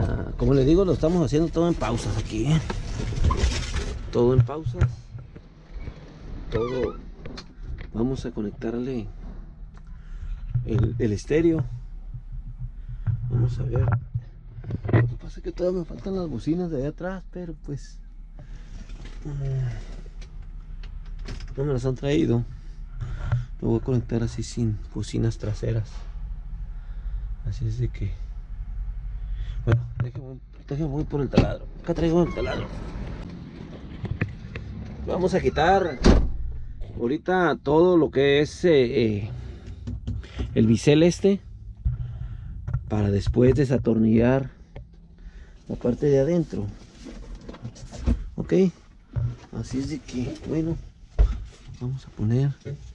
como les digo, lo estamos haciendo todo en pausas aquí, ¿eh? Todo en pausas. Todo. Vamos a conectarle el estéreo. Vamos a ver. Lo que pasa es que todavía me faltan las bocinas de allá atrás, pero pues no me las han traído. Lo voy a conectar así sin bocinas traseras. Así es de que, bueno, déjame voy por el taladro. Acá traigo el taladro. Vamos a quitar ahorita todo lo que es el bisel este, para después desatornillar la parte de adentro. Ok, así es de que, bueno, vamos a poner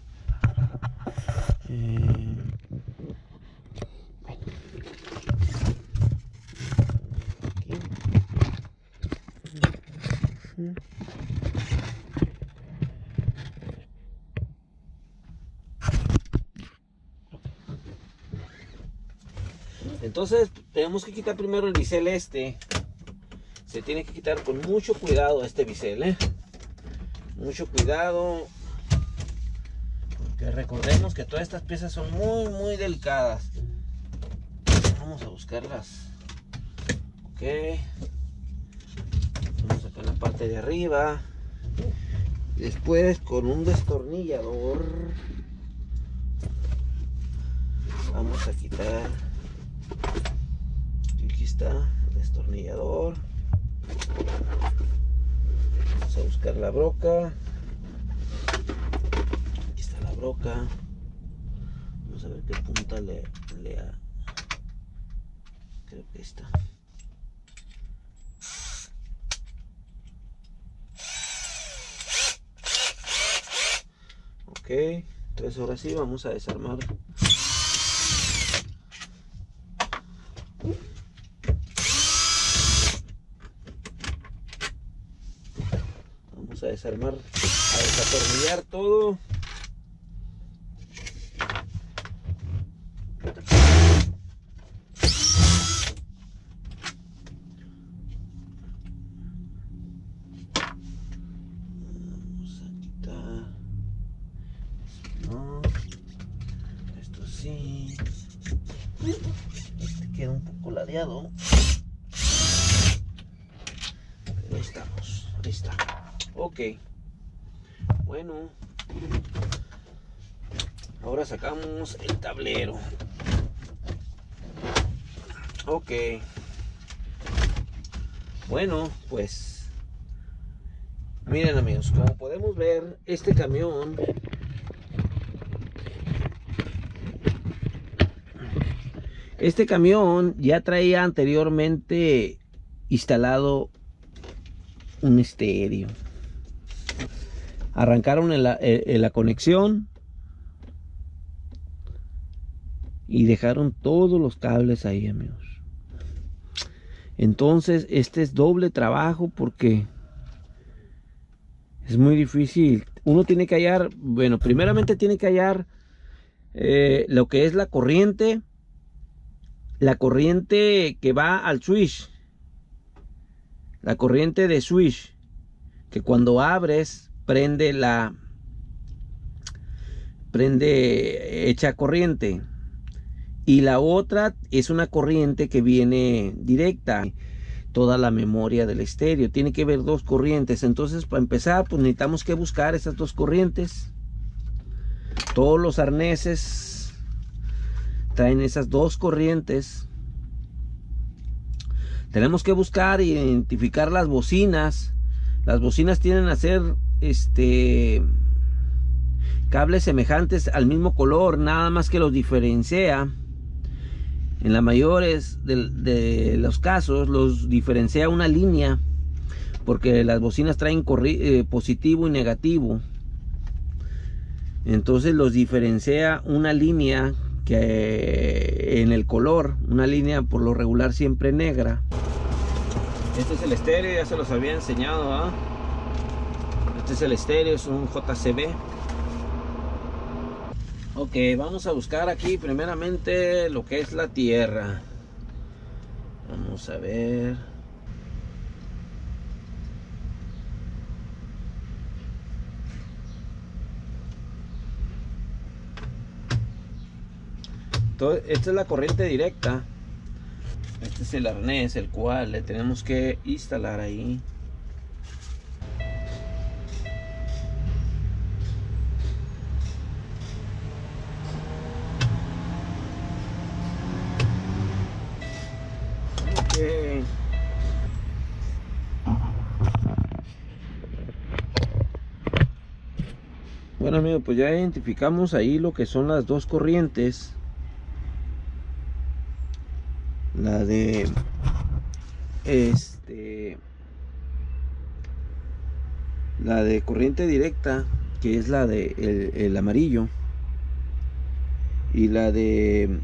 entonces tenemos que quitar primero el bisel este. Se tiene que quitar con mucho cuidado este bisel, ¿eh? Mucho cuidado, porque recordemos que todas estas piezas son muy delicadas. Vamos a buscarlas. Ok, vamos a sacar la parte de arriba. Después con un destornillador vamos a quitar. Aquí está el destornillador. Vamos a buscar la broca. Aquí está la broca. Vamos a ver qué punta le creo que está. Ok, entonces ahora sí vamos a desarmar. Vamos a desarmar, a desatornillar todo. Vamos a quitar. No, esto sí. Este queda un poco ladeado. Pero ahí estamos, ahí está. Ok, bueno, ahora sacamos el tablero. Ok, bueno, pues miren amigos, como podemos ver, este camión ya traía anteriormente instalado un estéreo. Arrancaron la conexión y dejaron todos los cables ahí, amigos. Entonces este es doble trabajo porque es muy difícil. Uno tiene que hallar, bueno, primeramente tiene que hallar lo que es la corriente que va al switch, la corriente de switch, que cuando abres prende hecha corriente, y la otra es una corriente que viene directa. Toda la memoria del estéreo tiene que ver dos corrientes. Entonces, para empezar, pues necesitamos que buscar esas dos corrientes. Todos los arneses traen esas dos corrientes. Tenemos que buscar e identificar las bocinas. Las bocinas tienen a ser cables semejantes al mismo color, nada más que los diferencia. En la mayores de los casos los diferencia una línea, porque las bocinas traen positivo y negativo. Entonces los diferencia una línea que en el color, una línea por lo regular siempre negra. Este es el estéreo, ya se los había enseñado, ¿eh? Este es el estéreo, es un JCB. Ok, vamos a buscar aquí primeramente lo que es la tierra. Vamos a ver. Entonces, esta es la corriente directa. Este es el arnés el cual le tenemos que instalar ahí. Okay. Bueno amigos, pues ya identificamos ahí lo que son las dos corrientes. La de la de corriente directa, que es la de el amarillo, y la de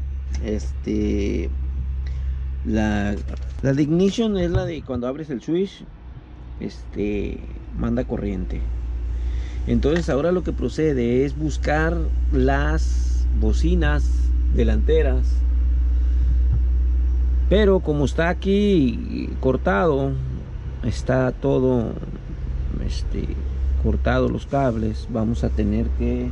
la de ignition es la de cuando abres el switch, manda corriente. Entonces ahora lo que procede es buscar las bocinas delanteras, pero como está aquí cortado, está todo cortado los cables, vamos a tener que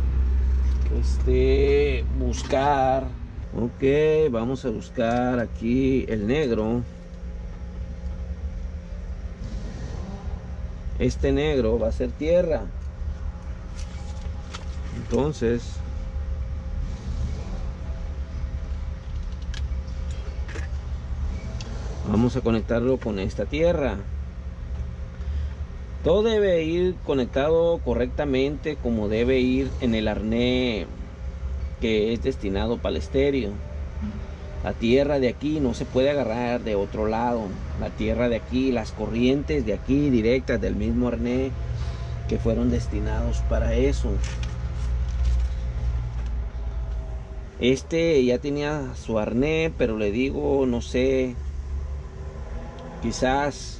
buscar. Ok, vamos a buscar aquí el negro. Este negro va a ser tierra. Entonces vamos a conectarlo con esta tierra. Todo debe ir conectado correctamente, como debe ir en el arnés que es destinado para el estéreo. La tierra de aquí no se puede agarrar de otro lado. La tierra de aquí, las corrientes de aquí directas del mismo arnés que fueron destinados para eso. Ya tenía su arnés, pero le digo, no sé, quizás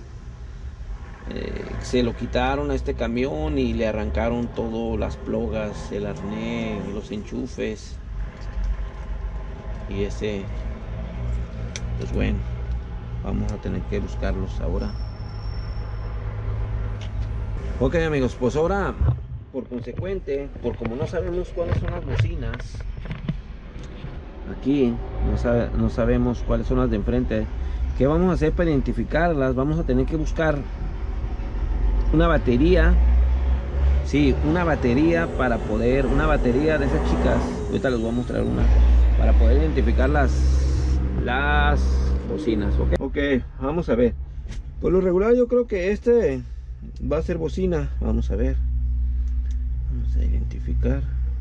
se lo quitaron a este camión y le arrancaron todas las plogas, el arnés, los enchufes, y pues bueno, vamos a tener que buscarlos ahora. Ok amigos, pues ahora por consecuente, por como no sabemos cuáles son las bocinas aquí, no sabemos cuáles son las de enfrente, ¿qué vamos a hacer para identificarlas? Vamos a tener que buscar una batería, sí, una batería para poder, una batería de esas chicas, ahorita les voy a mostrar una, para poder identificar las bocinas. Ok, vamos a ver. Por lo regular yo creo que va a ser bocina. Vamos a ver, vamos a identificar.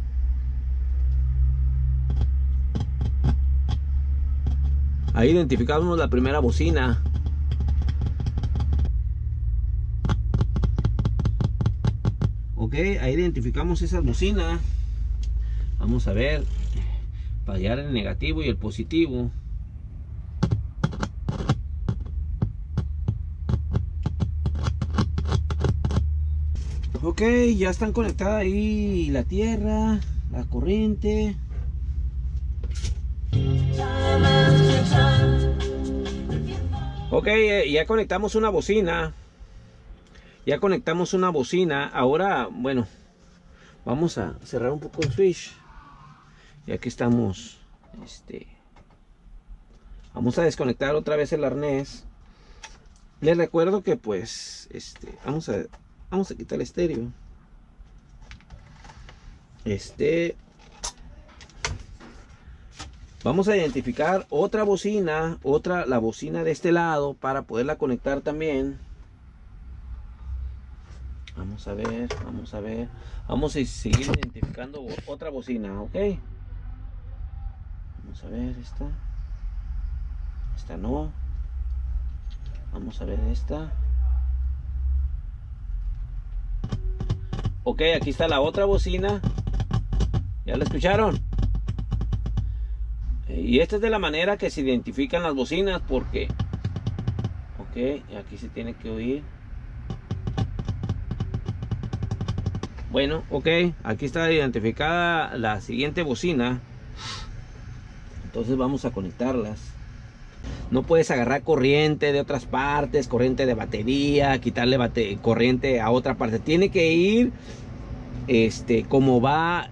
Ahí identificamos la primera bocina. Ok, ahí identificamos esas bocinas. Vamos a ver, para hallar el negativo y el positivo. Ok, ya están conectadas ahí la tierra, la corriente. Ok, ya conectamos una bocina. Ya conectamos una bocina. Ahora, bueno, vamos a cerrar un poco el switch. Y aquí estamos. Vamos a desconectar otra vez el arnés. Les recuerdo que pues vamos a quitar el estéreo. Vamos a identificar otra bocina, la bocina de este lado, para poderla conectar también. Vamos a ver, vamos a ver. Vamos a seguir identificando otra bocina, ok. Vamos a ver esta. Esta no. Vamos a ver esta. Ok, aquí está la otra bocina. ¿Ya la escucharon? Y esta es de la manera que se identifican las bocinas, porque ok, aquí se tiene que oír. Bueno, ok, aquí está identificada la siguiente bocina. Entonces vamos a conectarlas. No puedes agarrar corriente de otras partes, corriente de batería, quitarle corriente a otra parte. Tiene que ir como va,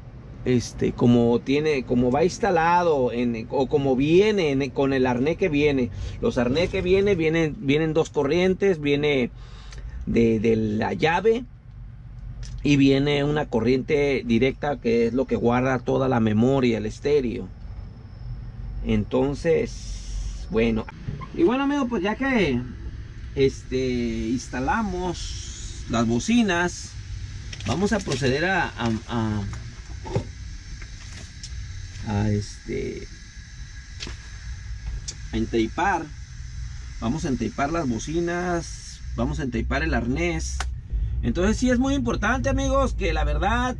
como va instalado o como viene con el arnés que viene. Los arnés que vienen dos corrientes, viene de la llave y viene una corriente directa, que es lo que guarda toda la memoria, el estéreo. Entonces, bueno, y bueno, amigos, pues ya que instalamos las bocinas, vamos a proceder a enteipar. Vamos a enteipar las bocinas, vamos a enteipar el arnés. Entonces sí es muy importante, amigos, que la verdad,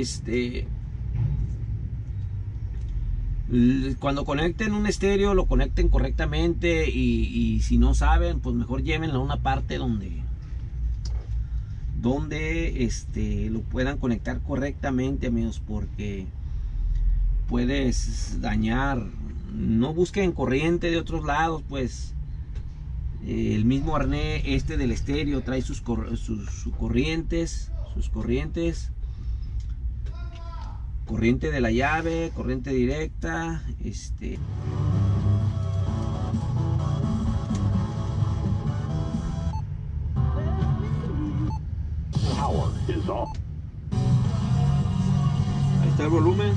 cuando conecten un estéreo, lo conecten correctamente, y si no saben, pues mejor llévenlo a una parte donde lo puedan conectar correctamente, amigos, porque puedes dañar. No busquen corriente de otros lados, pues el mismo arnés del estéreo trae sus corrientes, corriente de la llave, corriente directa, ahí está el volumen.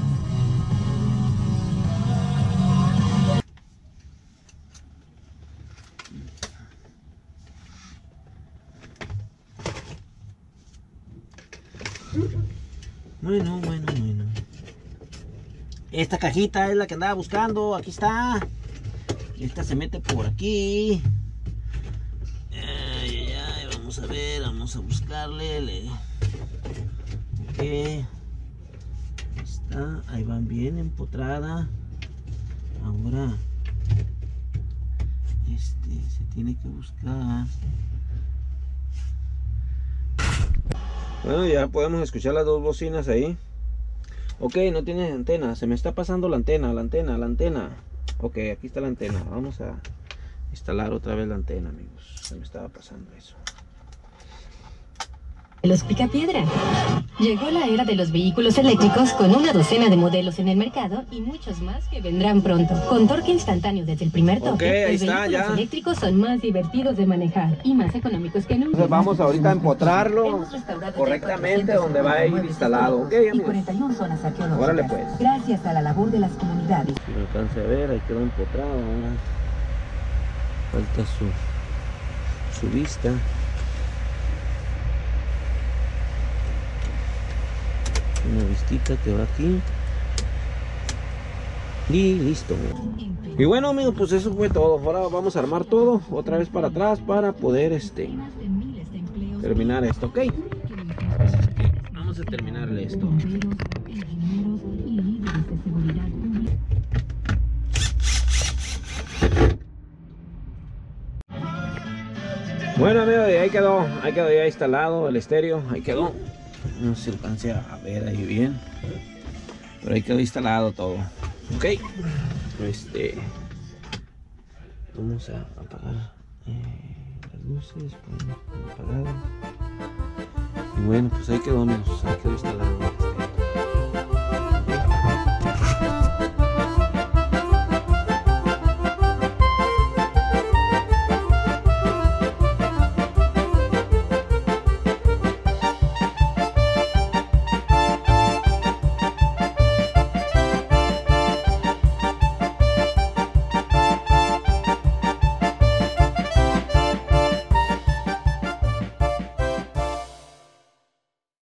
Bueno. Esta cajita es la que andaba buscando. Aquí está. Esta se mete por aquí. Ay, vamos a ver, vamos a buscarle. Ok. Está, ahí van bien empotrada. Ahora se tiene que buscar. Bueno, ya podemos escuchar las dos bocinas ahí. Ok, no tiene antena. Se me está pasando la antena. Ok, aquí está la antena. Vamos a instalar otra vez la antena, amigos. Se me estaba pasando eso. Los Picapiedra. Llegó la era de los vehículos eléctricos, con una docena de modelos en el mercado y muchos más que vendrán pronto. Con torque instantáneo desde el primer toque, los vehículos eléctricos son más divertidos de manejar y más económicos que nunca. Entonces vamos ahorita a empotrarlo correctamente donde va a ir instalado. Ok, amigos. 41 zonas arqueológicas. Órale, pues. Gracias a la labor de las comunidades. Si me alcance a ver, ahí quedó empotrado. Ahora falta su vista. Una vistita que va aquí y listo. Y bueno, amigos, pues eso fue todo. Ahora vamos a armar todo otra vez para atrás para poder terminar esto, ok. Así es que vamos a terminarle esto. Bueno, amigos, ahí quedó ya instalado el estéreo. Ahí quedó. No se alcance a ver ahí bien, pero ahí quedó instalado todo. Ok, vamos a apagar las luces, apagadas. Y bueno, pues ahí quedó, amigos, ahí quedó instalado.